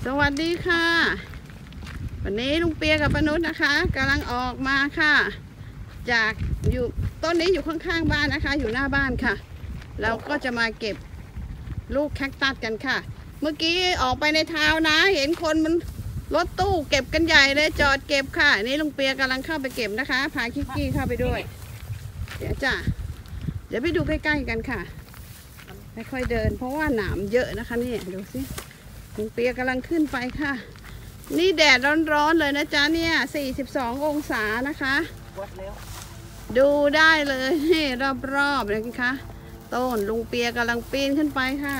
สวัสดีค่ะวันนี้ลุงเปียกับป้านุชนะคะกำลังออกมาค่ะจากอยู่ต้นนี้อยู่ข้างๆบ้านนะคะอยู่หน้าบ้านค่ะเราก็จะมาเก็บลูกแคคตัสกันค่ะเมื่อกี้ออกไปในทาวนะเห็นคนมันรถตู้เก็บกันใหญ่เลยจอดเก็บค่ะนี่ลุงเปียกำลังเข้าไปเก็บนะคะพาคิกกี้เข้าไปด้วยเดี๋ยวไปดูใกล้ๆกันค่ะไม่ค่อยเดินเพราะว่าหนามเยอะนะคะนี่ดูสิลุงเปียกำลังขึ้นไปค่ะนี่แดดร้อนๆเลยนะจ๊ะเนี่ย42 องศานะคะดูได้เลยนี่รอบๆเลยนะคะต้นลุงเปียกำลังปีนขึ้นไปค่ะ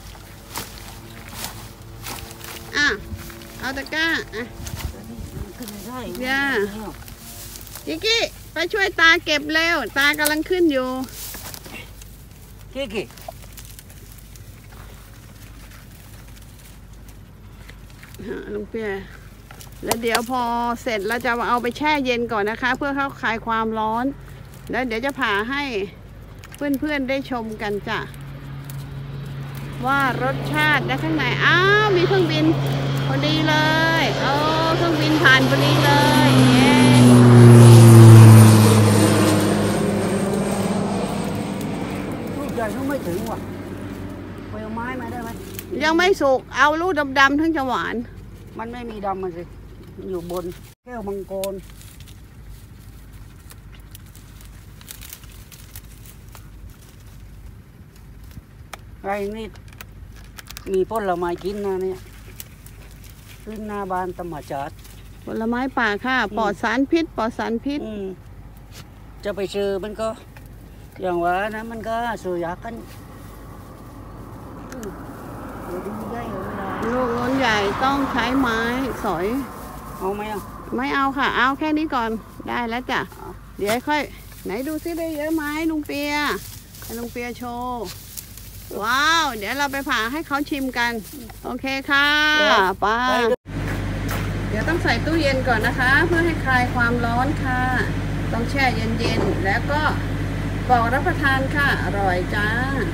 เอาตะกร้าย่ากิกกี้ไปช่วยตาเก็บเร็วตากำลังขึ้นอยู่กิกกี้ลุงเปียแล้วเดี๋ยวพอเสร็จเราจะเอาไปแช่เย็นก่อนนะคะเพื่อเขาคลายความร้อนแล้วเดี๋ยวจะผ่าให้เพื่อนๆได้ชมกันจ้ะว่ารสชาติได้ข้างในมีเครื่องบินพอดีเลยเครื่องบินผ่านพอดีเลยลูกใหญ่ต้องไม่ถึงว่ะไปเอาไม้มาได้ไหมยังไม่สุกเอาลูกดำๆทั้งจะหวานมันไม่มีดำมันสิมันอยู่บนแก้วมังกรไอ้นี่มีผลไม้กินนะเนี่ยขึ้นหน้าบ้านธรรมชาติผลไม้ป่าค่ะปลอดสารพิษจะไปซื้อมันก็อย่างว่านะมันก็ซื้อยากกันลูกล้นใหญ่ต้องใช้ไม้สอยเอาไหมไม่เอาค่ะเอาแค่นี้ก่อนได้แล้วจ้ะเดี๋ยวค่อยไหนดูซิได้เยอะไหมลุงเปียให้ลุงเปียโชว์ว้าวเดี๋ยวเราไปผ่าให้เขาชิมกันโอเคค่ะไปเดี๋ยวต้องใส่ตู้เย็นก่อนนะคะเพื่อให้คลายความร้อนค่ะต้องแช่เย็นๆแล้วก็ปอกรับประทานค่ะอร่อยจ้า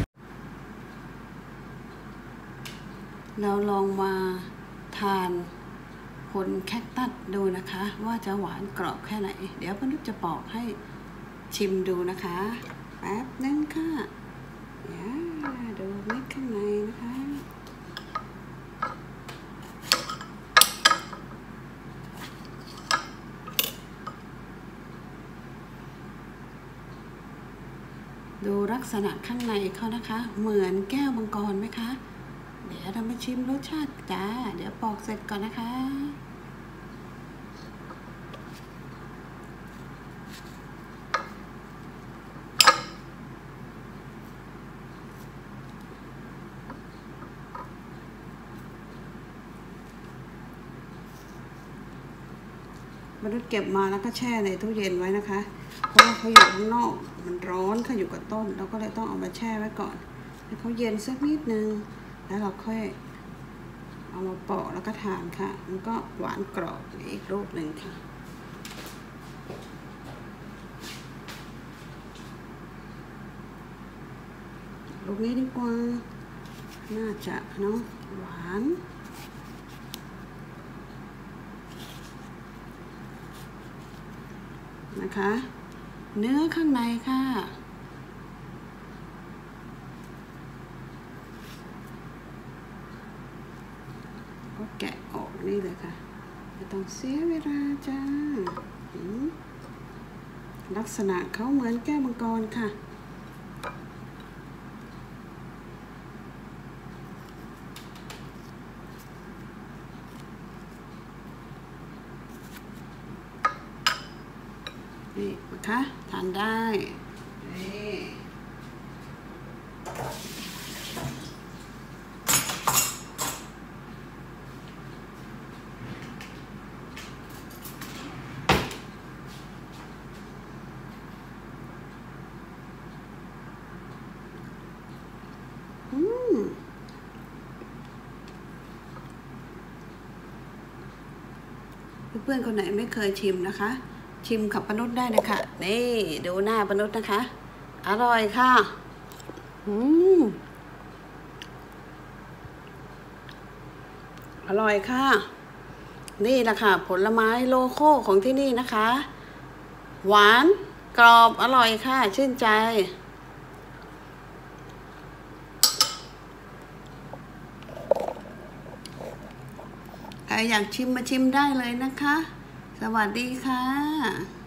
เราลองมาทานผลแคคตัสดูนะคะว่าจะหวานกรอบแค่ไหนเดี๋ยวป้านุชจะปอกให้ชิมดูนะคะแป๊บนึงค่ะดูเม็ดข้างในนะคะดูลักษณะข้างในเขานะคะเหมือนแก้วมังกรไหมคะเดี๋ยวเรามาชิมรสชาติจ้าเดี๋ยวปอกเสร็จก่อนนะคะมนุษย์เก็บมาแล้วก็แช่ในตู้เย็นไว้นะคะเพราะว่าเขาอยู่ข้างนอกมันร้อนเขาอยู่กับต้นเราก็เลยต้องเอามาแช่ไว้ก่อนให้เขาเย็นสักนิดนึงแล้วเราค่อยเอามาปอกแล้วก็ทานค่ะมันก็หวานกรอบอีกรูปหนึ่งค่ะลูกนี้ดีกว่าน่าจะเนาะหวานนะคะเนื้อข้างในค่ะก็แกะออกนี่เลยค่ะไม่ต้องเสียเวลาจ้าลักษณะเขาเหมือนแก้วมังกรค่ะนี่นะคะทานได้เพื่อนๆคนไหนไม่เคยชิมนะคะชิมกับป้านุชได้นะคะนี่ดูหน้าป้านุชนะคะอร่อยค่ะ ออร่อยค่ะนี่แหละค่ะผลไม้โลโก้ของที่นี่นะคะ หวานกรอบอร่อยค่ะชื่นใจใครอยากชิมมาชิมได้เลยนะคะสวัสดีค่ะ